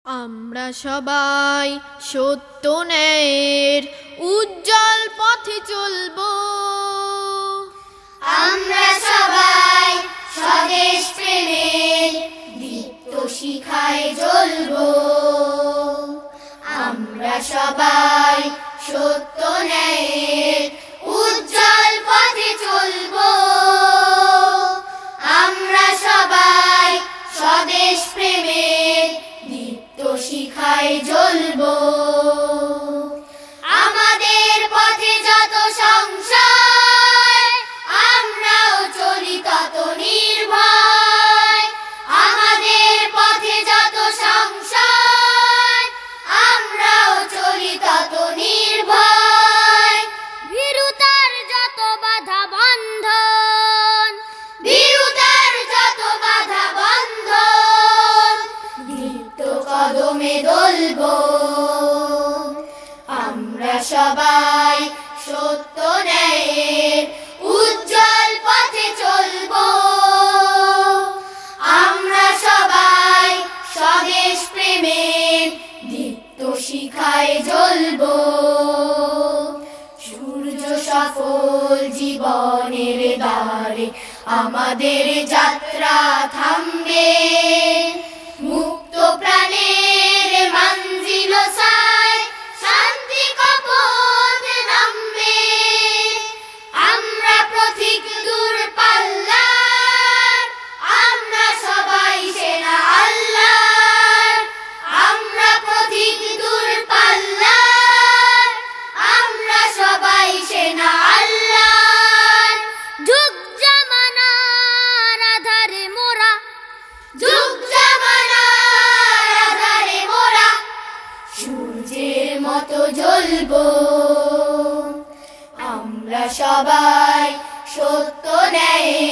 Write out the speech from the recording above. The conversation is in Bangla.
আমরা সবাই সত্য ন্যায়ের উজ্জ্বল পথে চলবো। আমরা সবাই স্বদেশ প্রেমের দীপ্ত শিখায় জ্বলবো। আমরা সবাই সত্য ন্যায়ের উজ্জ্বল পথে চলবো। আমরা সবাই স্বদেশ প্রেমের দীপ্ত শিখায় জ্বলবো। আমাদের পথে যত সংশয় আমরাও চলি তত নির্ভয়। আমাদের পথে যত সংশয় আমরাও চলি তত নির্ভয়। ভীরুতার যত বাধা বন্ধন, ভীরুতার যত বাধা বন্ধন দীপ্ত কদমে দলবো। আমরা সবাই সত্য ন্যায়ের উজ্জ্বল পথে চলবো। আমরা সবাই স্বদেশ প্রেমের দীপ্ত শিখায় জ্বলবো। সূর্য সফল জীবনের দ্বারে আমাদের যাত্রা থামবে। মুক্ত প্রাণের মঞ্জিল সায় শান্তি কপথ নামবে। আমরা পথিক দূরপাল্লার, আমরা সবাই সেনা আল্লাহর। আমরা পথিক দূরপাল্লার, আমরা সবাই সেনা আল্লাহর। যুগ জামানার আধারে মোরা, যুগ জামানার আধারে মোরা সূর্যের মতো জ্বলবো। আমরা সবাই সত্য ন্যায়ের